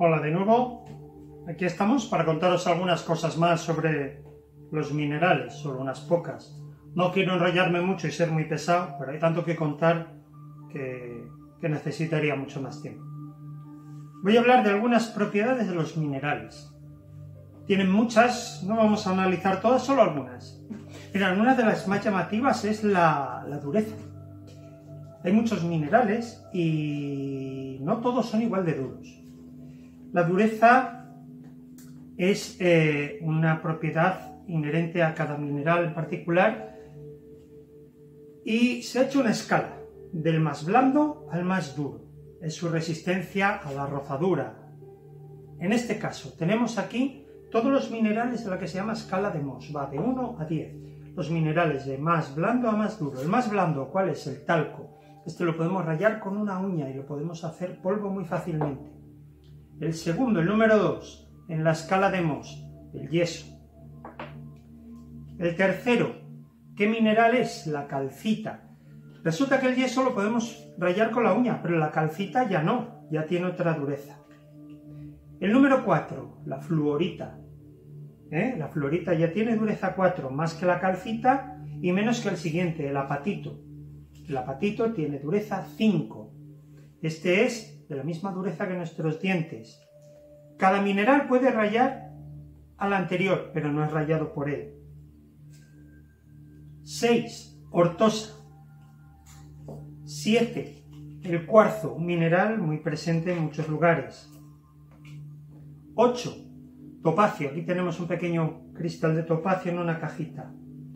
Hola de nuevo, aquí estamos para contaros algunas cosas más sobre los minerales, solo unas pocas. No quiero enrollarme mucho y ser muy pesado, pero hay tanto que contar que necesitaría mucho más tiempo. Voy a hablar de algunas propiedades de los minerales. Tienen muchas, no vamos a analizar todas, solo algunas. Mira, una de las más llamativas es la dureza. Hay muchos minerales y no todos son igual de duros. La dureza es una propiedad inherente a cada mineral en particular y se ha hecho una escala del más blando al más duro. Es su resistencia a la rozadura. En este caso tenemos aquí todos los minerales de la que se llama escala de Mohs, va de 1 a 10. Los minerales de más blando a más duro. El más blando, ¿cuál es? El talco. Este lo podemos rallar con una uña y lo podemos hacer polvo muy fácilmente. El segundo, el número 2, en la escala de Mohs, el yeso. El tercero, ¿qué mineral es? La calcita. Resulta que el yeso lo podemos rallar con la uña, pero la calcita ya no, ya tiene otra dureza. El número 4, la fluorita. La fluorita ya tiene dureza 4, más que la calcita y menos que el siguiente, el apatito. El apatito tiene dureza 5. Este es de la misma dureza que nuestros dientes. Cada mineral puede rayar al anterior, pero no es rayado por él. 6. Ortosa. 7. El cuarzo, un mineral muy presente en muchos lugares. 8. Topacio. Aquí tenemos un pequeño cristal de topacio en una cajita.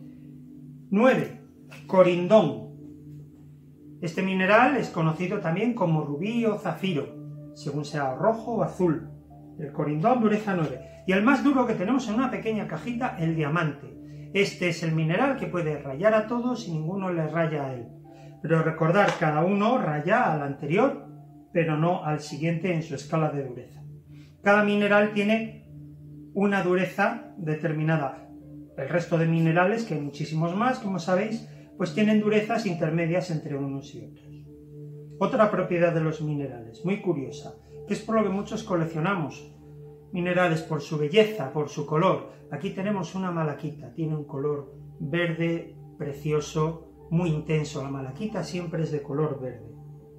9. Corindón. Este mineral es conocido también como rubí o zafiro, según sea rojo o azul. El corindón, dureza 9. Y el más duro que tenemos en una pequeña cajita, el diamante. Este es el mineral que puede rayar a todos y ninguno le raya a él. Pero recordar, cada uno raya al anterior, pero no al siguiente en su escala de dureza. Cada mineral tiene una dureza determinada. El resto de minerales, que hay muchísimos más, como sabéis, pues tienen durezas intermedias entre unos y otros. Otra propiedad de los minerales, muy curiosa, que es por lo que muchos coleccionamos minerales, por su belleza, por su color. Aquí tenemos una malaquita, tiene un color verde precioso, muy intenso. La malaquita siempre es de color verde.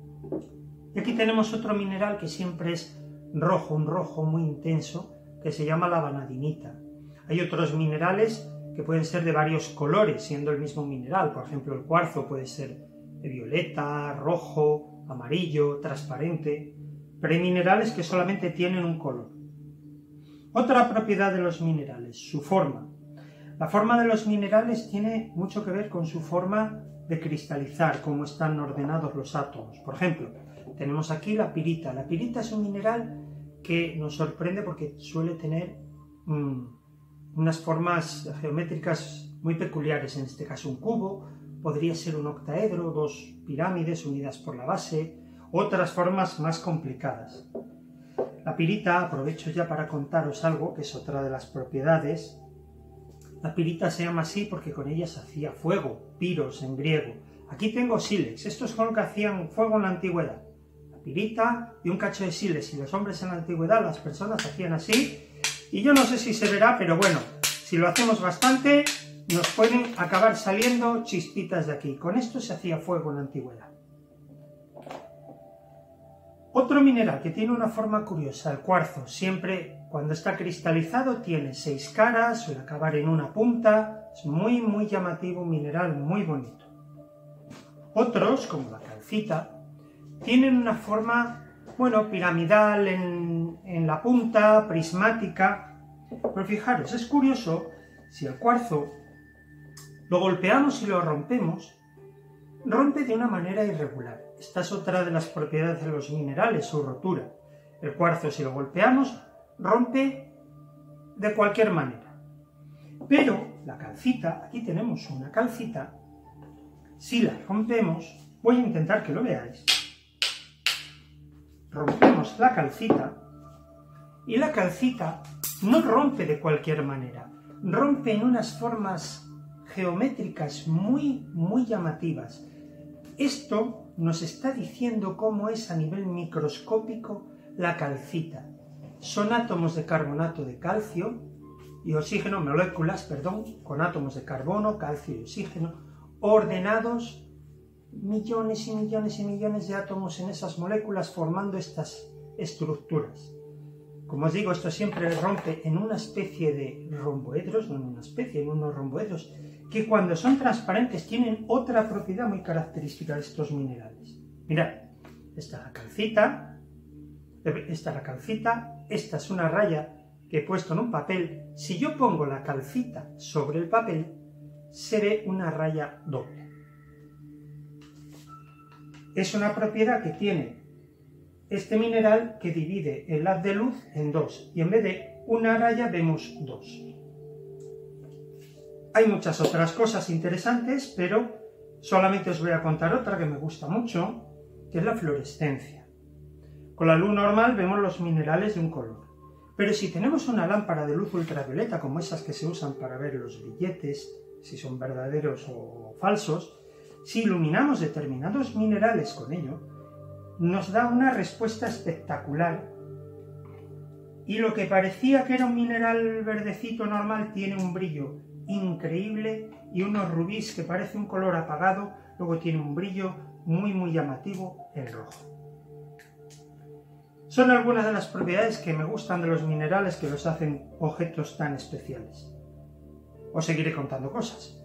Y aquí tenemos otro mineral que siempre es rojo, un rojo muy intenso, que se llama la vanadinita. Hay otros minerales que pueden ser de varios colores, siendo el mismo mineral. Por ejemplo, el cuarzo puede ser de violeta, rojo, amarillo, transparente, pero hay minerales que solamente tienen un color. Otra propiedad de los minerales, su forma. La forma de los minerales tiene mucho que ver con su forma de cristalizar, cómo están ordenados los átomos. Por ejemplo, tenemos aquí la pirita. La pirita es un mineral que nos sorprende porque suele tener unas formas geométricas muy peculiares, en este caso un cubo, podría ser un octaedro, dos pirámides unidas por la base, otras formas más complicadas. La pirita, aprovecho ya para contaros algo, que es otra de las propiedades. La pirita se llama así porque con ella se hacía fuego, piros en griego. Aquí tengo sílex, esto es con lo que hacían fuego en la antigüedad. La pirita y un cacho de sílex, y los hombres en la antigüedad, las personas hacían así. Y yo no sé si se verá, pero bueno, si lo hacemos bastante, nos pueden acabar saliendo chispitas de aquí. Con esto se hacía fuego en la antigüedad. Otro mineral que tiene una forma curiosa, el cuarzo. Siempre, cuando está cristalizado, tiene 6 caras, suele acabar en una punta. Es muy, muy llamativo, un mineral muy bonito. Otros, como la calcita, tienen una forma, bueno, piramidal en la punta, prismática. Pero fijaros, es curioso, si el cuarzo lo golpeamos y lo rompemos, rompe de una manera irregular. Esta es otra de las propiedades de los minerales, su rotura. El cuarzo, si lo golpeamos, rompe de cualquier manera. Pero la calcita, aquí tenemos una calcita, si la rompemos, voy a intentar que lo veáis. Rompemos la calcita y la calcita no rompe de cualquier manera, rompe en unas formas geométricas muy, muy llamativas. Esto nos está diciendo cómo es a nivel microscópico la calcita. son átomos de carbonato de calcio y oxígeno, moléculas, perdón, con átomos de carbono, calcio y oxígeno, ordenados millones y millones y millones de átomos en esas moléculas formando estas estructuras. Como os digo, esto siempre rompe en una especie de romboedros, no en una especie, en unos romboedros, que cuando son transparentes tienen otra propiedad muy característica de estos minerales. Mirad, esta es la calcita, esta es una raya que he puesto en un papel. Si yo pongo la calcita sobre el papel, se ve una raya doble. Es una propiedad que tiene este mineral que divide el haz de luz en dos, y en vez de una raya vemos dos. Hay muchas otras cosas interesantes, pero solamente os voy a contar otra que me gusta mucho, que es la fluorescencia. Con la luz normal vemos los minerales de un color, pero si tenemos una lámpara de luz ultravioleta, como esas que se usan para ver los billetes, si son verdaderos o falsos, si iluminamos determinados minerales con ello, nos da una respuesta espectacular, y lo que parecía que era un mineral verdecito normal tiene un brillo increíble, y unos rubíes que parece un color apagado, luego tiene un brillo muy llamativo en rojo. Son algunas de las propiedades que me gustan de los minerales que los hacen objetos tan especiales. Os seguiré contando cosas.